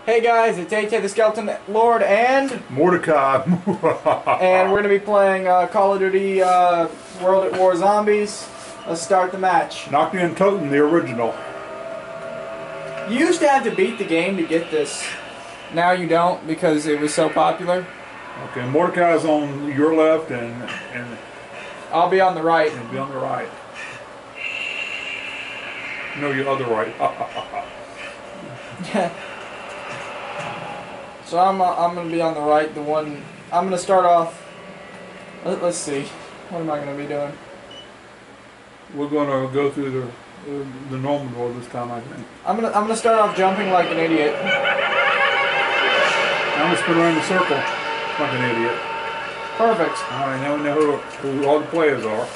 Hey guys, it's AJ the Skeleton Lord and Mordecai. and we're going to be playing Call of Duty World at War Zombies. Let's start the match. Knocked in Totem, the original. You used to have to beat the game to get this. Now you don't because it was so popular. Okay, Mordecai's on your left and I'll be on the right. and be on the right. No, your other right. So I'm going to be on the right. The one I'm going to start off. Let's see. What am I going to be doing? We're going to go through the normal door this time, I think. I'm gonna start off jumping like an idiot. I'm going to spin around the circle like an idiot. Perfect. All right, now we know who all the players are.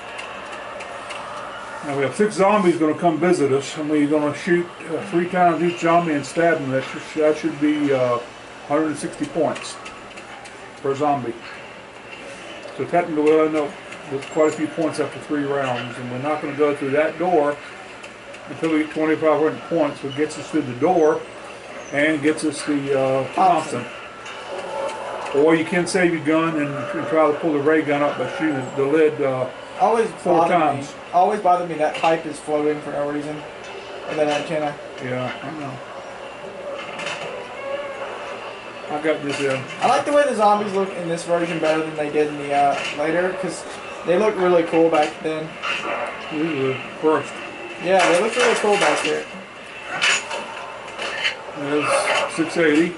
Now we have 6 zombies going to come visit us, and we're going to shoot 3 times each zombie and stab them. That should be 160 points per zombie. So technically we'll end up with quite a few points after 3 rounds, and we're not going to go through that door until we get 2,500 points, which gets us through the door and gets us the Thompson. Or you can save your gun and try to pull the ray gun up by shooting the lid Always 4 times. Always bothered me that pipe is floating for no reason. And that antenna. Yeah, I know. I got this in. I like the way the zombies look in this version better than they did in the later, because they look really cool back then. This is the first. Yeah, they look really cool back there. There's 680.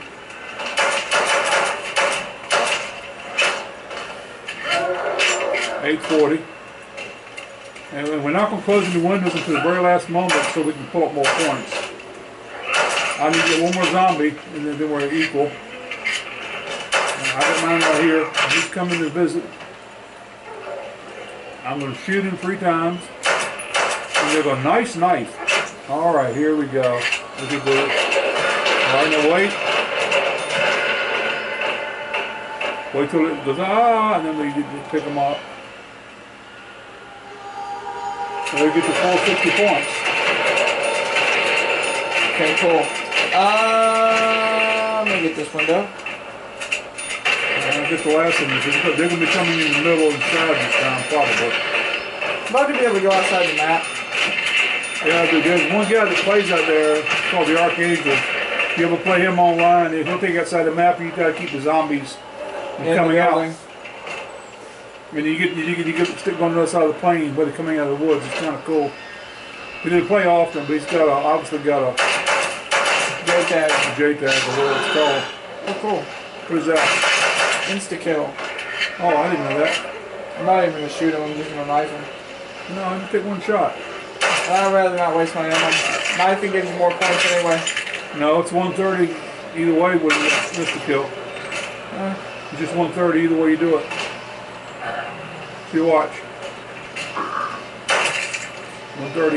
$840. And we're not going to close any windows until the very last moment so we can pull up more points. I need to get one more zombie and then we're equal. I got mine right here. He's coming to visit. I'm going to shoot him 3 times. And they go, nice knife. Alright, here we go. Look at this. Alright, now wait. Wait till it goes, and then we pick them up. And we get to 450 points. Okay, cool. Let me get this window. And get the last one. They're going to be coming in the middle and side this time, probably. I'm not going to be able to go outside the map. Yeah, there's one guy that plays out there called the Archangel. If you ever play him online, he'll take you outside the map. You got to keep the zombies from coming out. And you get stick on the other side of the plane where they're coming out of the woods. It's kind of cool. He didn't play often, but he's got obviously got a J-tag. J-tag, or whatever it's called. Oh, cool. What is that? Insta-kill. Oh, I didn't know that. I'm not even going to shoot him, I'm just going to knife him. No, I just take 1 shot. I'd rather not waste my ammo. Knifing gives you more points anyway. No, it's 130 either way when you miss the kill. It's just 130 either way you do it. So you watch. 130.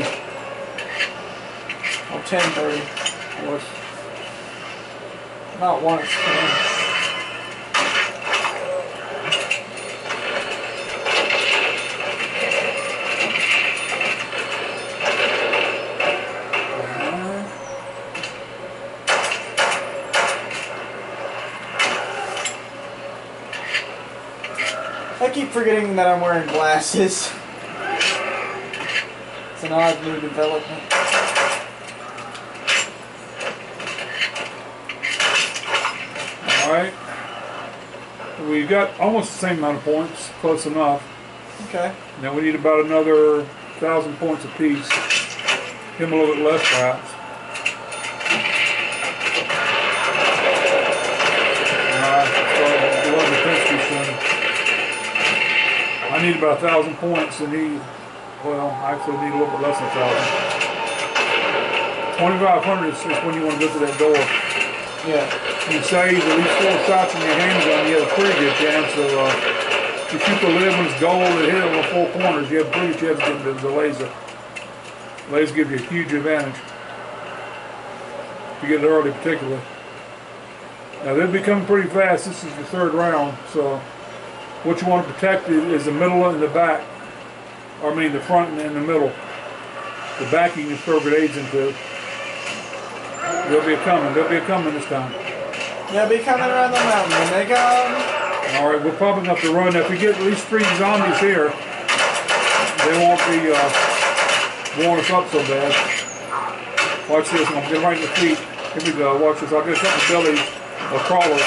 Oh, 1030. Plus. Not once. 10. I keep forgetting that I'm wearing glasses. It's an odd new development. Alright. We got almost the same amount of points. Close enough. Okay. Now we need about another 1,000 points apiece. Him a little bit less perhaps. I need about 1,000 points, and well, I actually need a little bit less than 1,000. 2,500 is when you want to go to that door. Yeah. You save at least 4 shots in your handgun, you have a pretty good chance of, if you shoot the lid when it's gold and hit it on the 4 corners, you have a pretty good chance of getting the laser. The laser gives you a huge advantage. If you get it early particularly. Now they'll be coming pretty fast. This is the 3rd round, so what you want to protect is the middle and the back. Or I mean the front and the middle. The back you can throw grenades into. They'll be coming this time. They'll be coming around the mountain when they come. Alright, we're probably going to have to run. If we get at least 3 zombies here, they won't be blowing us up so bad. Watch this, I'm going to get right in the feet. Here we go, watch this. I'll get a couple of billies or crawlers.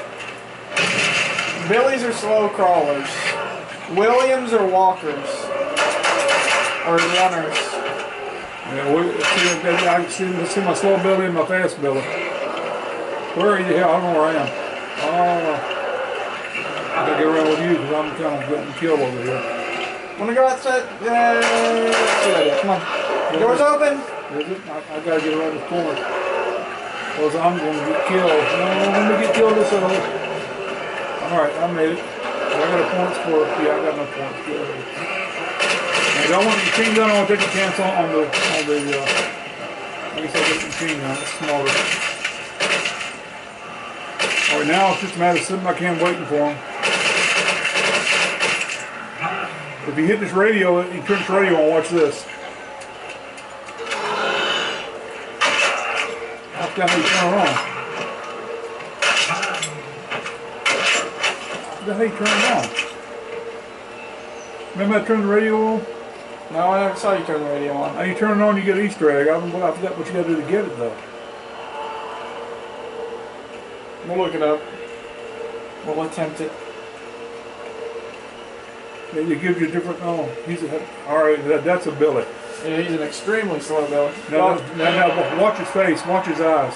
Billies are slow crawlers. Williams are walkers. Or runners. Yeah, I can see my slow billy and my fast billy. Where are you? I don't know where I am. Oh, I gotta get around with you because I'm kind of getting killed over here. Wanna go outside? Come on. Doors open. Is it? I gotta get around the corner. Because I'm gonna get killed. No, let me get killed this early. Alright, I made it. I got a points for it. Yeah, I got no points. Good. I don't want the machine gun. I want to take a chance on the I guess I'll get the machine gun. It's smaller. Alright, now it's just a matter of sitting back here waiting for him. If you hit this radio, you turn this radio on, watch this. That's how you turn it on. That's how you turn it on. Remember I turned the radio on? No, I never saw you turn the radio on. How you turn it on, you get an Easter egg. I forgot what you got to do to get it, though. We'll look it up. We'll attempt it. Yeah, it gives you a different. Oh, alright, that's a billy. Yeah, he's an extremely slow billy. Now, watch his face, watch his eyes.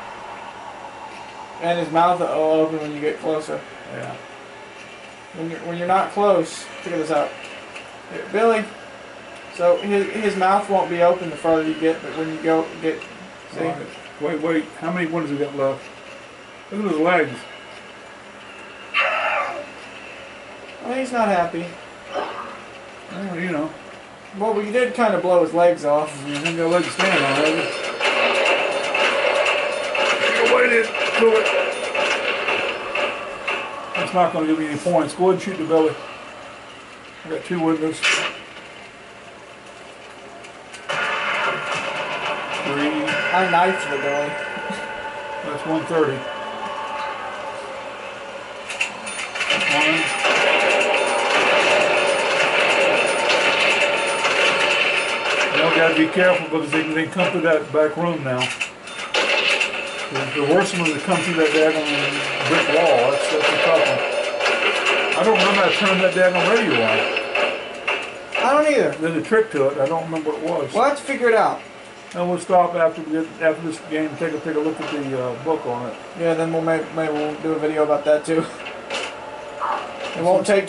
And his mouth will open when you get closer. Yeah. When you're not close, check this out. Here, Billy. So his mouth won't be open the farther you get, but when you get. See? Right. Wait. How many ones have we got left? Look at his legs. Well, he's not happy. Well, you know. Well, we did kind of blow his legs off. You haven't got a leg to stand on, have you? Wait it. Do it. That's not going to give me any points. Go ahead and shoot the belly. I got 2 windows. 3. I knifed the belly. That's 130. 1. You got to be careful because they can come through that back room now. The worst one is to come through that daggone brick wall. That's a tough one. I don't remember how to turn that daggone radio on. I don't either. There's a trick to it. I don't remember what it was. We'll have to figure it out. And we'll stop after this game and take a look at the book on it. Yeah, then maybe we'll do a video about that too. It won't take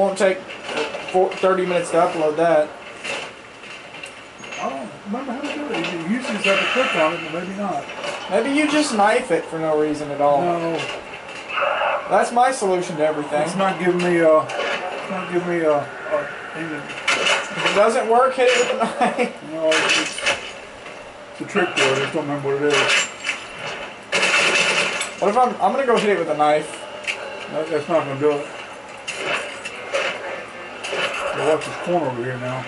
30 minutes to upload that. I don't remember how to do it. You usually just have to click on it, but maybe not. Maybe you just knife it for no reason at all. No. That's my solution to everything. It's not giving me a. If it doesn't work, hit it with a knife. No, it's a trick to it. I just don't remember what it is. What if I'm gonna go hit it with a knife? That's not gonna do it. I'll watch this corner over here now.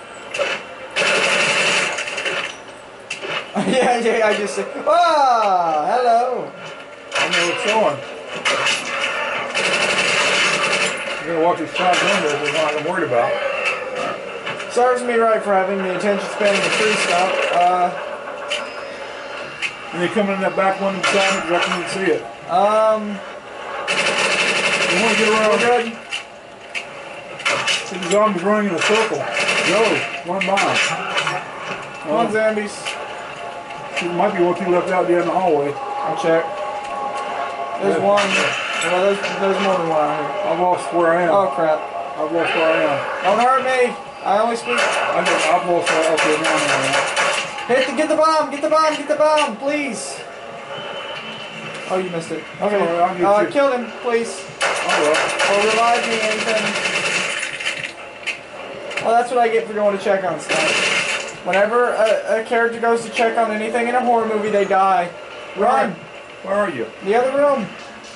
yeah, I just said, ah, hello. I know what's going. You gotta watch his side windows. That's not I'm worried about. Serves me right for having the attention span of a tree stump. And they come in that back window beside me because I can't see it. You want to get around? We're good. See the zombies running in a circle. Go, run by them. Come on, zombies. There might be one two left out there in the hallway. I'll check. There's one. Well, there's more than one out here. I've lost where I am. Oh crap! I've lost where I am. Don't hurt me. I only speak. I've lost where I am. Get the bomb! Get the bomb! Get the bomb! Please. Oh, you missed it. Okay. Sorry, I'll get you. Kill him, please. Oh well. Or revive me, anything. Well, that's what I get for going to check on stuff. Whenever a character goes to check on anything in a horror movie, they die. Run! Where are you? The other room.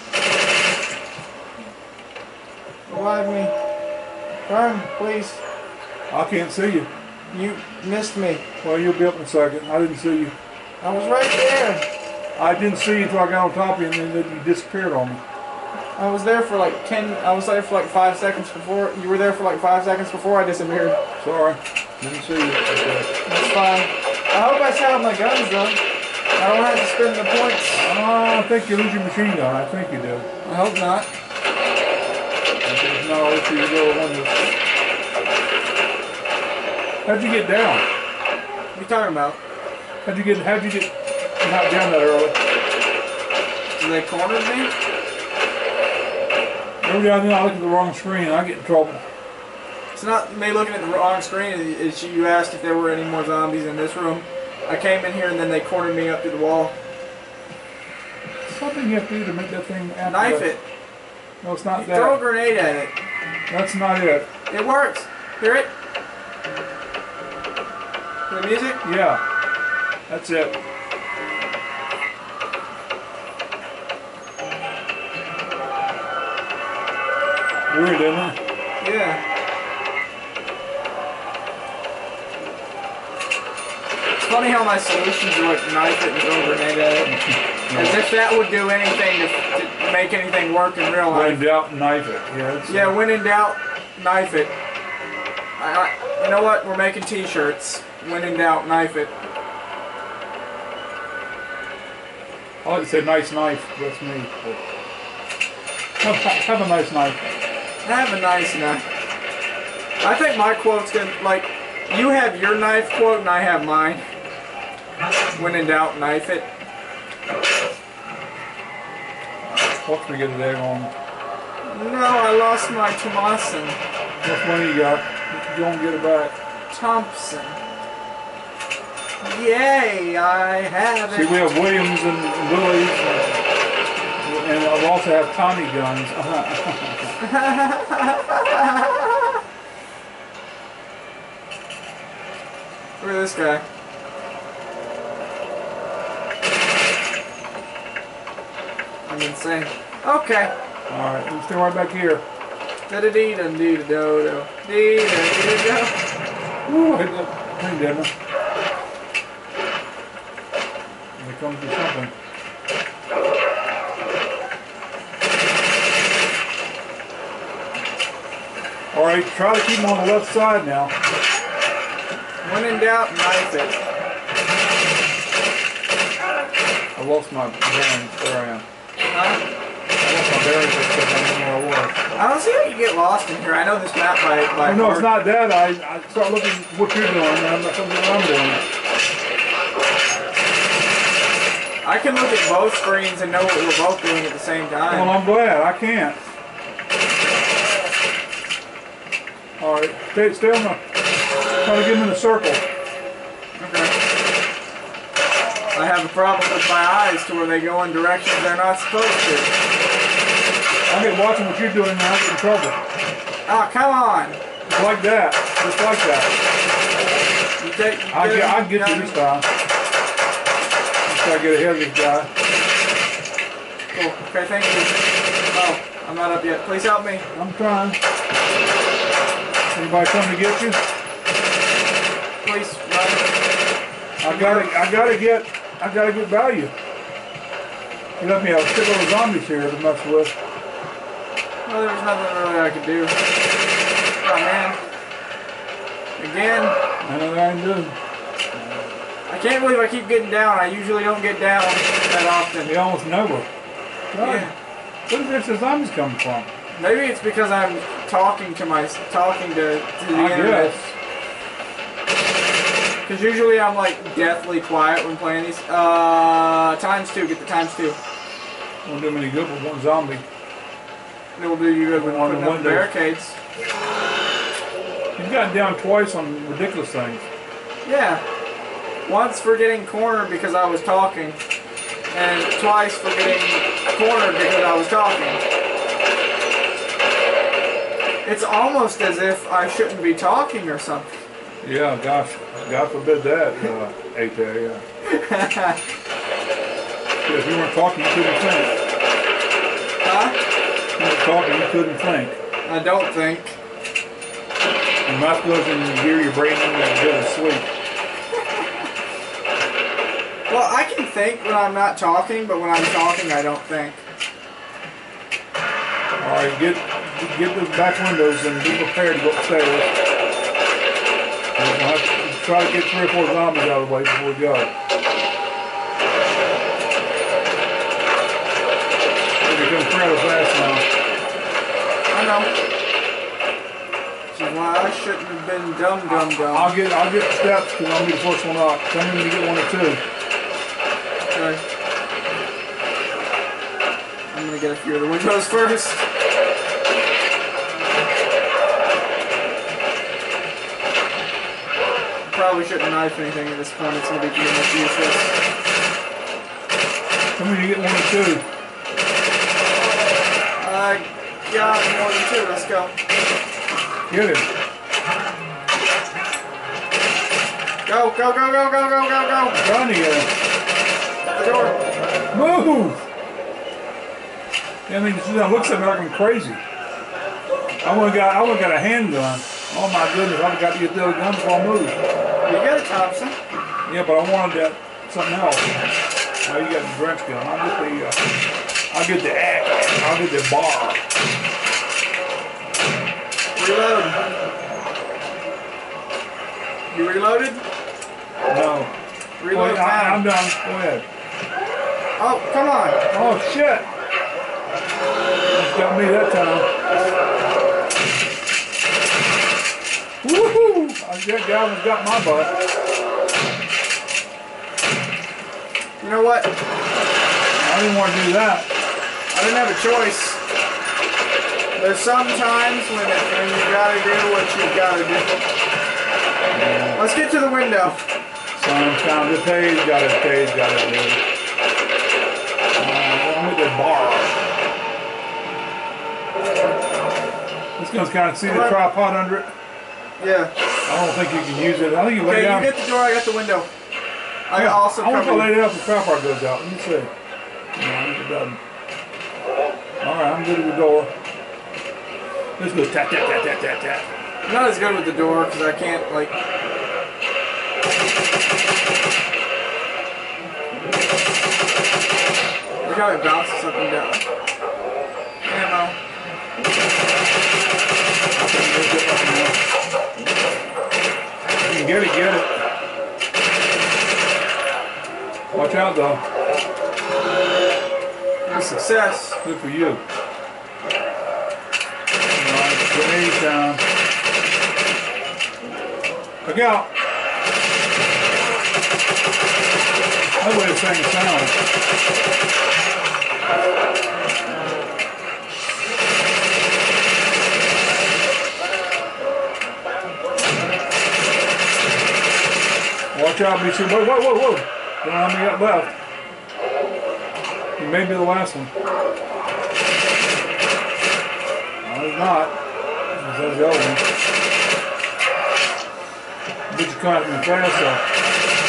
Revive me. Run, please. I can't see you. You missed me. Well, you'll be up in a second. I didn't see you. I was right there. I didn't see you until I got on top of you and then you disappeared on me. I was there for like 10, I was there for like 5 seconds before, you were there for like 5 seconds before I disappeared. Sorry, didn't see you. Okay. That's fine. I hope I still have my guns though. I don't have to spend the points. I think you lose your machine gun. I think you do. I hope not. No, if you go under. How'd you get down? What are you talking about? How'd you get knocked down that early? So they cornered me? Every now and then I look at the wrong screen and I get in trouble. It's not me looking at the wrong screen. It's you asked if there were any more zombies in this room. I came in here and then they cornered me up to the wall. Something you have to do to make that thing activate. Knife it. No, it's not You that. throw a grenade at it. That's not it. It works. Hear it? The music? Yeah. That's it. Weird, isn't it? Yeah. It's funny how my solutions are like knife it and throw a grenade at it. As if that would do anything to make anything work in real life. When in doubt, knife it. Yeah, when in doubt, knife it. You know what? We're making t-shirts. When in doubt, knife it. I like to say nice knife. That's me. Have a nice knife. Have a nice knife. I think my quote's gonna, like, you have your knife quote and I have mine. When in doubt, knife it. Watch me get a dag on. No, I lost my Thomason. Which one you got? You don't get it back. Thompson. Yay, I have it. See, we have Williams and Willys, and I also have Tommy guns. Look at this guy. I'm insane. Okay. Alright, we'll stay right back here. Da-da-dee-dum-dee-da-do-do. Dee-da-dee-da-do. Ooh, I hit that thing, didn't I? Here comes to something. Alright, try to keep them on the left side now. When in doubt, knife it. I lost my bearings. There I am. Huh? I lost my bearings because I didn't know where I was. I don't see how you get lost in here. I know this map by Oh, no, heart. it's not that. I start looking at what you're doing, and I'm not something what I'm doing. I can look at both screens and know what we're both doing at the same time. Well, I'm glad. I can't. Alright, stay on the... Try to get them in a circle. Okay. I have a problem with my eyes to where they go in directions they're not supposed to. I get watching what you're doing now, I get in trouble. Oh, come on. Just like that. Just like that. I get you this time. Just try to get ahead of this guy. Cool. Okay, thank you. Oh, I'm not up yet. Please help me. I'm trying. Anybody come to get you? Please run. I gotta get value. You left me a shitload of zombies here to mess with. Well, there was nothing really I could do. Oh, man. Again. I know that I can do. I can't believe I keep getting down. I usually don't get down that often. You almost never. God, Yeah. where did the zombies come from? Maybe it's because I'm talking to the I internet. guess. Because usually I'm like deathly quiet when playing these. ×2. Get the ×2. Won't do me any good with one zombie. It will do you good when On the putting up windows. barricades. You've gotten down twice on ridiculous things. Yeah. Once for getting cornered because I was talking. And twice for getting cornered because I was talking. It's almost as if I shouldn't be talking or something. Yeah, gosh, God forbid that, AT, yeah. If you weren't talking, you couldn't think. Huh? If you weren't talking, you couldn't think. I don't think. Your mouth goes in your ear, your brain, and you go to sleep. Well, I can think when I'm not talking, but when I'm talking, I don't think. Alright, get those back windows and be prepared to go upstairs. We're gonna have to try to get 3 or 4 zombies out of the way before we go. They're becoming fairly fast now. I know. Which is why I shouldn't have been dumb. I'll get the steps because I'll be the first one up. Tell me when you get 1 or 2. Okay. I'm gonna get a few of the windows first. Probably shouldn't knife anything at this point. It's gonna be pretty much useless. Tell me when you get 1 or 2. I got more than 2. Let's go. Get him. Go, go, go, go, go, go, go, go. I'm trying to get him. The door. Move! I mean, it looks at me like I'm crazy. I would have got a handgun. Oh my goodness, I've got to get the other gun before I move. You got a Thompson. Yeah, but I wanted that something else. Oh, you got the Drench gun. I'll get the axe. I'll get the bar. Reload. You reloaded? No. Reload now. I'm done. Go ahead. Oh, come on. Oh shit! Got me that time. Woohoo! That Galvin's got my butt. You know what? I didn't want to do that. I didn't have a choice. There's some times when you gotta do what you gotta do. Yeah. Let's get to the window. Sometimes the page got it, do. I'm with the bar. This gun's kind of see the tripod under it. Yeah. I don't think you can use it. I think you lay down. Okay, you get the door, I got the window. I also I want to covered. lay it out if the tripod goes out. Let me see. No, I think it doesn't. Alright, I'm good with the door. Let's go tap, tap, tap, tap, tap, tap. I'm not as good with the door because I can't, like. We gotta bounce something down. Ammo. You can get it. Watch out though. A success. Good for you. Alright, grenade time. Look out. That way this thing sounds. Watch out, be sure. Whoa. Don't know how many got left. You may be the last one. No, it's not. There's the other one. But you caught me fast though.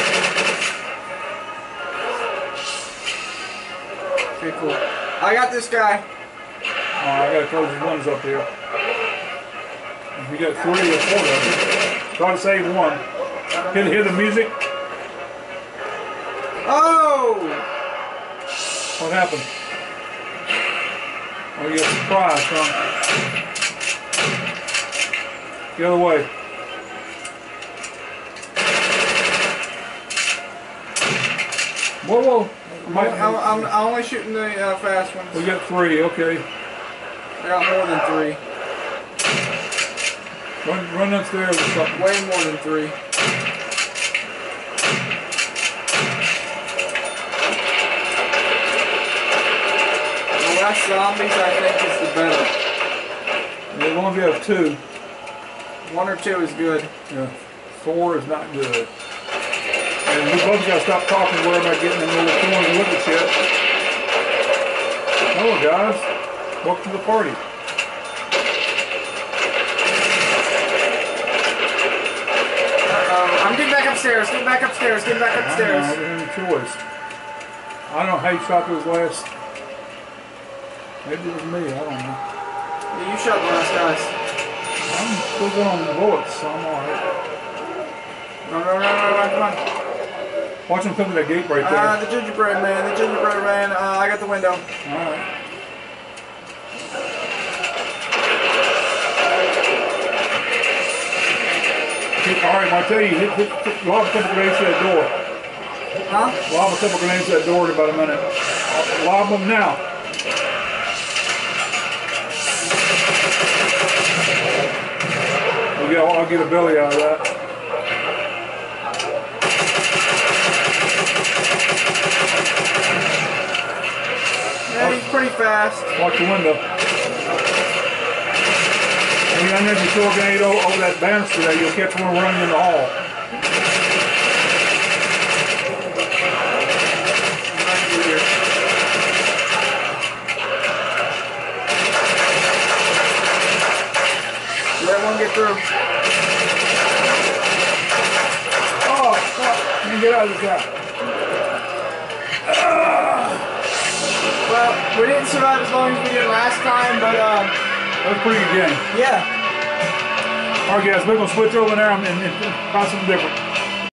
Okay, cool. I got this guy. Oh, I gotta close these ones up here. We got 3 or 4 of them. Try to save one. Hear the music? Oh! What happened? Oh, you got surprised, huh? The other way. Whoa. I'm only shooting the fast ones. We got 3, okay. I got more than 3. Run upstairs or something. Way more than 3. The less zombies, I think, is the better. Yeah, as long as you have 2. 1 or 2 is good. Yeah, 4 is not good. And we both got to stop talking, worry about getting in the little corner and look at shit. Hello, guys. Welcome to the party. I'm getting back upstairs. Get back upstairs. Get back upstairs. I don't have any choice. I don't know how you shot those last. Maybe it was me. I don't know. Yeah, you shot the last guys. I'm still going on the bullets, so I'm alright. Run, come on. Watch them come to that gate right there. The gingerbread man, I got the window. Alright. Alright, I tell you, lob a couple grenades to that door. Huh? Lob a couple grenades to that door in about a minute. Lob them now. I'll get a belly out of that. Yeah, he's pretty fast. Watch the window. And you if you throw a grenade over that banister there, you'll catch one running in the hall. Let one get through. Oh, fuck. Get out of this guy. Well, we didn't survive as long as we did last time, but that was a pretty good game. yeah. Alright guys, we're going to switch over now and try something different.